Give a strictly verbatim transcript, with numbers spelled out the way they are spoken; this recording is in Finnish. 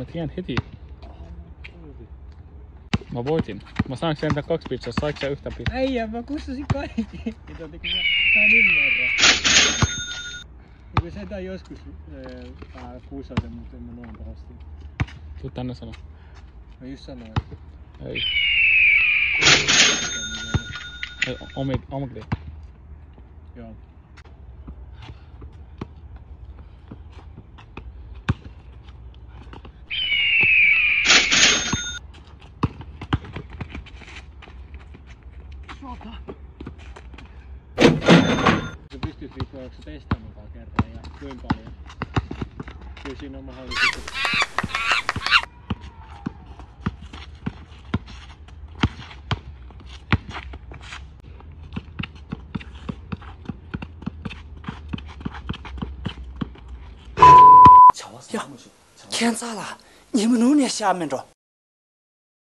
mä tiedän heti. Mä voitin. Mä saanko sentään kaksi pizzaa? Saiko sä yhtä pizzaa? Äijä, mä kussasin kaikki. Mitä kun mä sain ymmärrä. Niin se tää joskus äh, kuusasen, mutta en mä noin pahasti. Tuu tänne sano. Mä just sanoin. Ei. Ei, omi, omikli. Joo. Sä pystyt riippuen, onko sä testannut kerran ja kuinka paljon. Kyllä siinä on mahdollisuus. 呀，天咋了？你们弄那下面着？